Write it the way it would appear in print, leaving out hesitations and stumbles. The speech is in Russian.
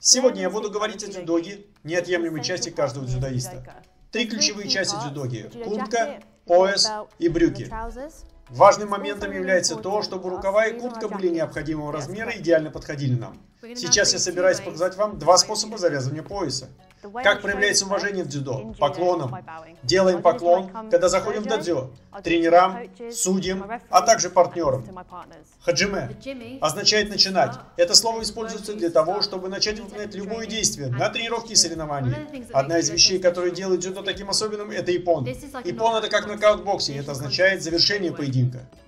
Сегодня я буду говорить о дзюдоге, неотъемлемой части каждого дзюдоиста. 3 ключевые части дзюдоги – куртка, пояс и брюки. Важным моментом является то, чтобы рукава и куртка были необходимого размера и идеально подходили нам. Сейчас я собираюсь показать вам 2 способа завязывания пояса. Как проявляется уважение в дзюдо? Поклоном. Делаем поклон, когда заходим в додзё, тренерам, судьям, а также партнерам. Хаджиме означает начинать. Это слово используется для того, чтобы начать выполнять любое действие на тренировке и соревновании. Одна из вещей, которые делают дзюдо таким особенным, это иппон. Иппон — это как нокаут в боксе, и это означает завершение поединка.